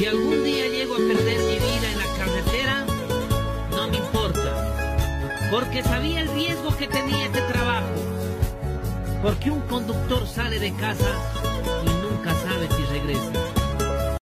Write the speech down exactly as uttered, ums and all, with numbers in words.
Si algún día llego a perder mi vida en la carretera, no me importa, porque sabía el riesgo que tenía este trabajo. Porque un conductor sale de casa y nunca sabe si regresa.